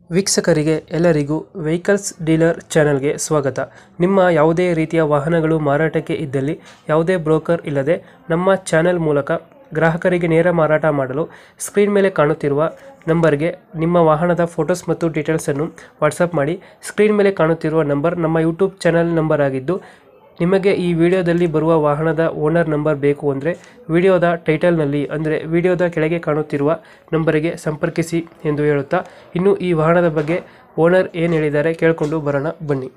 ವೀಕ್ಷಕರಿಗೆ ಎಲ್ಲರಿಗೂ vehicles dealer ಚಾನೆಲ್ಗೆ ಸ್ವಾಗತ. ನಿಮ್ಮ ಯಾವುದೇ ರೀತಿಯ ವಾಹನಗಳು ಮಾರಾಟಕ್ಕೆ ಇದ್ದಲ್ಲಿ ಯಾವುದೇ ಬ್ರೋಕರ್ ಇಲ್ಲದೆ ನಮ್ಮ ಚಾನೆಲ್ ಮೂಲಕ ಗ್ರಾಹಕರಿಗೆ ನೇರ ಮಾರಾಟ ಮಾಡಲು ಸ್ಕ್ರೀನ್ ಮೇಲೆ ಕಾಣುತ್ತಿರುವ ನಂಬರ್ಗೆ ನಿಮ್ಮ ವಾಹನದ ಫೋಟೋಸ್ ಮತ್ತು ಡೀಟೇಲ್ಸನ್ನು ವಾಟ್ಸಪ್ ಮಾಡಿ. ಸ್ಕ್ರೀನ್ ಮೇಲೆ ಕಾಣುತ್ತಿರುವ ನಂಬರ್ ನಮ್ಮ ಯೂಟ್ಯೂಬ್ ಚಾನೆಲ್ ನಂಬರ್ ಆಗಿದ್ದು, ನಿಮಗೆ ಈ ವಿಡಿಯೋದಲ್ಲಿ ಬರುವ ವಾಹನದ ಓನರ್ ನಂಬರ್ ಬೇಕು ಅಂದರೆ ವಿಡಿಯೋದ ಟೈಟಲ್ನಲ್ಲಿ ಅಂದರೆ ವಿಡಿಯೋದ ಕೆಳಗೆ ಕಾಣುತ್ತಿರುವ ನಂಬರಿಗೆ ಸಂಪರ್ಕಿಸಿ ಎಂದು ಹೇಳುತ್ತಾ, ಇನ್ನು ಈ ವಾಹನದ ಬಗ್ಗೆ ಓನರ್ ಏನು ಹೇಳಿದ್ದಾರೆ ಕೇಳಿಕೊಂಡು ಬರೋಣ ಬನ್ನಿ.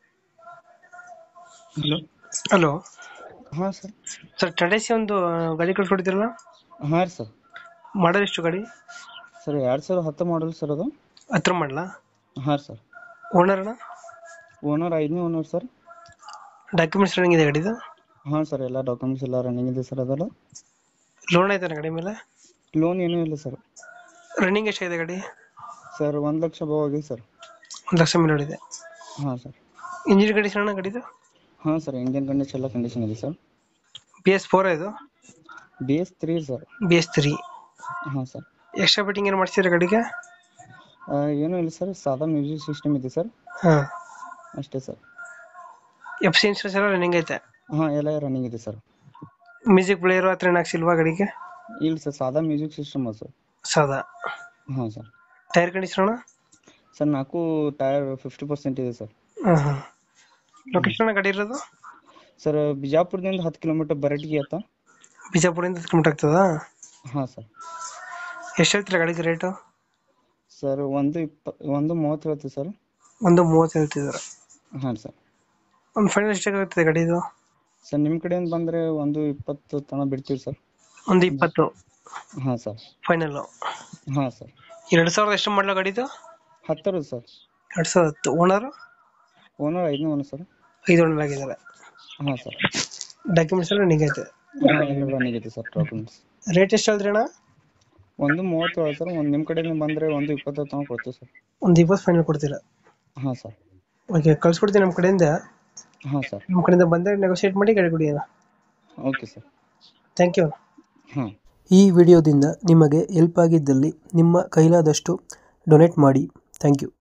ಹಲೋ. ಹಲೋ ಹಾಂ ಸರ್. ಸರ್, ಟಡೇಸಿ ಒಂದು ಗಾಡಿ ಕಳ್ಸ್ಕೊಡ್ತಿರಲ್ಲ, ಹಾಂ ರೀ ಸರ್. ಮಾಡಲ್ ಎಷ್ಟು ಗಾಡಿ? ಸರ್ 2010 ಮಾಡಲ್ ಸರ್ ಅದು. ಹತ್ರ ಮಾಡಲ. ಹಾಂ ಸರ್. ಓನರ್ ಅಣ್ಣ? ಓನರ್ 5ನೇ ಓನರ್ ಸರ್. ಡಾಕ್ಯುಮೆಂಟ್ಸ್ ರನ್ನಿಂಗ್ ಇದೆ ಗಾಡಿದು? ಹಾಂ ಸರ್, ಎಲ್ಲ ಡಾಕ್ಯುಮೆಂಟ್ಸ್ ಎಲ್ಲ ರನ್ನಿಂಗ್ ಇದೆ ಸರ್. ಅದೆಲ್ಲ ಲೋನ್ ಐತೆ ಗಾಡಿ ಮೇಲೆ? ಲೋನ್ ಏನೂ ಇಲ್ಲ ಸರ್. ರನ್ನಿಂಗ್ ಎಷ್ಟಾಗಿದೆ ಗಾಡಿ? ಸರ್ 1 ಲಕ್ಷ ಅಬೌವ್ ಆಗಿದೆ ಸರ್. 1 ಲಕ್ಷ ಮೇಲೆ ಇದೆ. ಹಾಂ ಸರ್. ಇಂಜಿನ್ ಕಂಡೀಷನ್ ಅಣ್ಣ ಗಾಡಿದು? ಹಾಂ ಸರ್, ಇಂಜಿನ್ ಕಂಡೀಷನ್ ಎಲ್ಲ ಕಂಡೀಷನ್ ಇದೆ ಸರ್. BS4 ಇದು? BS3 sir. BS3. ಹಾಂ ಸರ್. ಎಕ್ಸ್ಟ್ರಾ ಫಿಟ್ಟಿಂಗ್ ಏನು ಮಾಡ್ಸಿದ್ರೆ ಗಾಡಿಗೆ? ಏನೂ ಇಲ್ಲ ಸರ್, ಸಾದಾ ಮ್ಯೂಸಿಕ್ ಸಿಸ್ಟಮ್ ಇದೆ ಸರ್, ಹಾಂ ಅಷ್ಟೇ ಸರ್. FC ಇನ್ಶೂರೆನ್ಸ್ ಎಲ್ಲ ರನ್ನಿಂಗ್ ಐತೆ? ಹಾಂ, ಎಲ್ಲ ರನ್ನಿಂಗ್ ಇದೆ ಸರ್. ಮ್ಯೂಸಿಕ್ ಪ್ಲೇಯರು ಹತ್ರ ಏನು ಹಾಕ್ಸಿಲ್ವಾ ಗಾಡಿಗೆ? ಇಲ್ಲ ಸರ್, ಸಾದಾ ಮ್ಯೂಸಿಕ್ ಸಿಸ್ಟಮ್ ಅದು ಸರ್. ಸಾದಾ? ಹಾಂ ಸರ್. ಟೈರ್ ಕಂಡೀಷನ್ ಅಣ್ಣ? ಸರ್ 4 ಟೈರ್ 50% ಇದೆ ಸರ್. ಹಾಂ ಹಾಂ. ಲೊಕೇಶನ್ ಗಾಡಿ ಇರೋದು? ಸರ್, ಬಿಜಾಪುರದಿಂದ 10 ಕಿಲೋಮೀಟರ್ ಬರಟಿಗೆ ಆತ. ಬಿಜಾಪುರದಿಂದ 10 ಕಿಲೋಮೀಟರ್ ಆಗ್ತದಾ? ಹಾಂ ಸರ್. ಎಷ್ಟು ಹೇಳ್ತೀರಾ ಗಾಡಿಗೆ ರೇಟು? ಸರ್ 1:30 ಹೇಳ್ತೀವಿ ಸರ್. 1:30 ಹೇಳ್ತಿದ್ದಾರೆ. ಹಾಂ ಸರ್. ಒಂದು ಫೈನಲ್ ಎಷ್ಟಾಗುತ್ತೆ ಗಾಡಿದು? ಸರ್, ನಿಮ್ಮ ಕಡೆಯಿಂದ ಬಂದರೆ 1:20 ತನಕ ಬಿಡ್ತೀವಿ ಸರ್. 1:20? ಹಾಂ ಸರ್. ಫೈನಲ್ಲು? ಹಾಂ ಸರ್. 2000 ಎಷ್ಟು ಮಾಡಲ ಗಾಡಿದು? 10 ಸರ್. 2010. ಓನರು? ಓನರ್ 5ನೇ ಓನರ್ ಸರ್. 5 ಓನರ್ ಆಗಿದ್ದಾರೆ. ಹಾಂ ಸರ್. ಡಾಕ್ಯುಮೆಂಟ್ಸ್ ಎಲ್ಲ ರನ್ನಿಂಗ್ ಐತೆ? ಹಾಂ, ಎಲ್ಲ ರನ್ನಿಂಗ್ ಇದೆ ಸರ್ ಡಾಕ್ಯುಮೆಂಟ್ಸ್. ರೇಟ್ ಎಷ್ಟು ಹೇಳಿದ್ರಿ ಅಣ್ಣ? 1:30 ಸರ್. ನಿಮ್ಮ ಕಡೆಯಿಂದ ಬಂದರೆ 1:20 ತನಕ ಕೊಡ್ತೀವಿ ಸರ್. 1:20 ಫೈನಲ್ ಕೊಡ್ತೀರಾ? ಹಾಂ ಸರ್. ಓಕೆ, ಕಳ್ಸ್ಕೊಡ್ತೀನಿ ನಮ್ಮ ಕಡೆಯಿಂದ. ಹಾಂ ಸರ್. ನಮ್ಮ ಕಡೆಯಿಂದ ಬಂದರೆ ನೆಗೋಷಿಯೇಟ್ ಮಾಡಿ ಗಾಡಿ ಕೊಡಿ ಅಣ್ಣ. Okay sir. Thank you. ಹಾಂ. ಈ ವಿಡಿಯೋದಿಂದ ನಿಮಗೆ ಹೆಲ್ಪ್ ಆಗಿದ್ದಲ್ಲಿ ನಿಮ್ಮ ಕೈಲಾದಷ್ಟು ಡೊನೇಟ್ ಮಾಡಿ. Thank you.